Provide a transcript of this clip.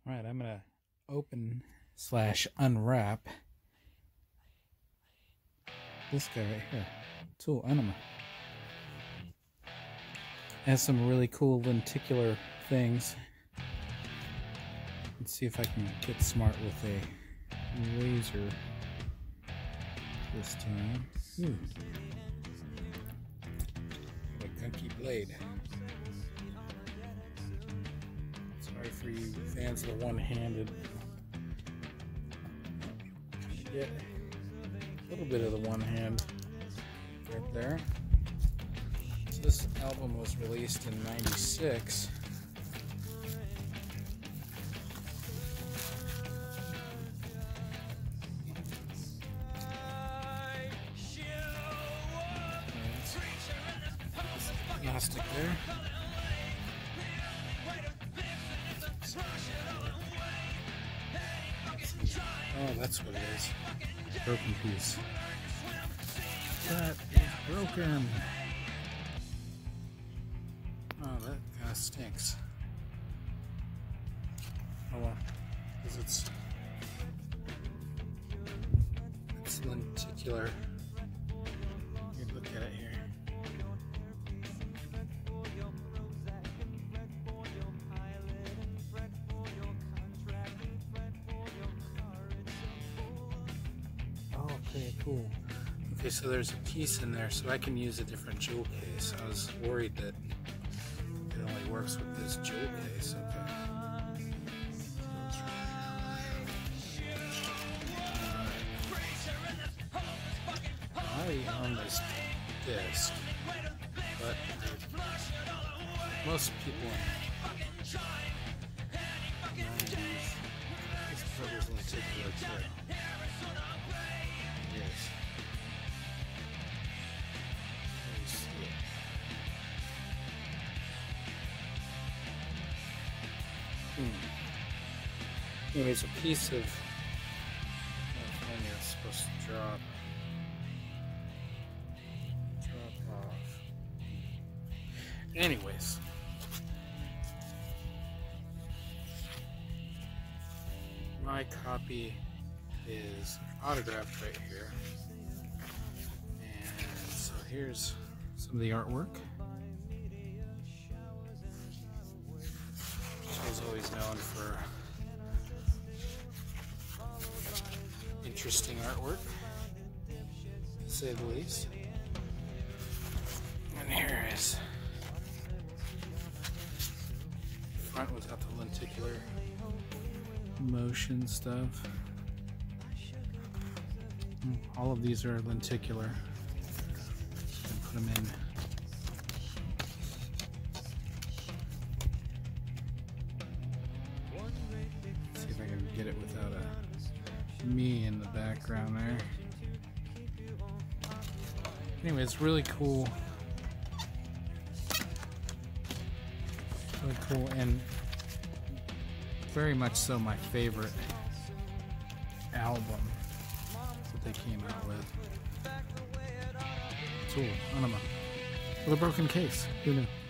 Right, I'm gonna open / unwrap this guy right here. Tool AEnima. Has some really cool lenticular things. Let's see if I can get smart with a laser this time. Ooh. What a gunky blade. Sorry for you fans of the one-handed. Get a little bit of the one hand right there. So this album was released in '96. Plastic there. Oh, that's what it is. Broken piece. That is broken. Oh, that kind of stinks. Oh well, because it's lenticular. You look at it here. Okay, cool. Okay, so there's a piece in there, so I can use a different jewel case. I was worried that it only works with this jewel case. Okay. I own this disc, but most people this cover's lenticular too. Yes. Anyways, a piece of when you're supposed to drop off. Anyways, my copy is autographed right here, and so here's some of the artwork. I was always known for interesting artwork, to say the least. And here is the front without the lenticular motion stuff. All of these are lenticular. You can put them in. See if I can get it without me in the background there. Anyway, it's really cool. Really cool, and very much so my favorite album that they came out with. Tool AEnima with a broken case. Who knew?